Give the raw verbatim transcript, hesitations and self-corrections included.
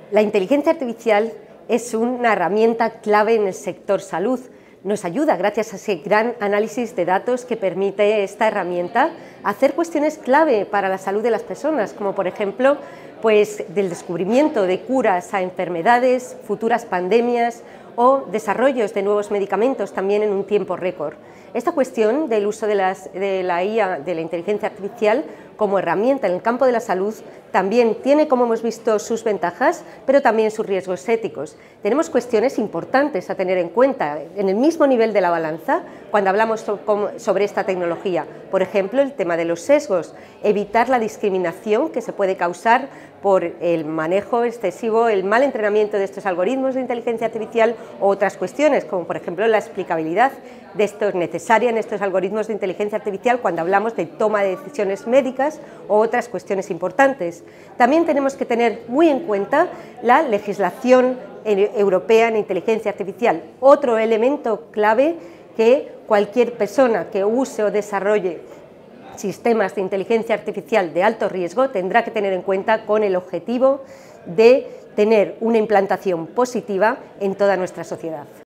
La inteligencia artificial es una herramienta clave en el sector salud. Nos ayuda, gracias a ese gran análisis de datos que permite esta herramienta, a hacer cuestiones clave para la salud de las personas, como por ejemplo, pues, del descubrimiento de curas a enfermedades, futuras pandemias o desarrollos de nuevos medicamentos también en un tiempo récord. Esta cuestión del uso de, las, de la I A, de la inteligencia artificial, como herramienta en el campo de la salud, también tiene, como hemos visto, sus ventajas, pero también sus riesgos éticos. Tenemos cuestiones importantes a tener en cuenta en el mismo nivel de la balanza cuando hablamos sobre esta tecnología. Por ejemplo, el tema de los sesgos, evitar la discriminación que se puede causar por el manejo excesivo, el mal entrenamiento de estos algoritmos de inteligencia artificial o otras cuestiones, como por ejemplo la explicabilidad de estos necesaria en estos algoritmos de inteligencia artificial cuando hablamos de toma de decisiones médicas o otras cuestiones importantes. También tenemos que tener muy en cuenta la legislación europea en inteligencia artificial, otro elemento clave que cualquier persona que use o desarrolle sistemas de inteligencia artificial de alto riesgo tendrá que tener en cuenta con el objetivo de tener una implantación positiva en toda nuestra sociedad.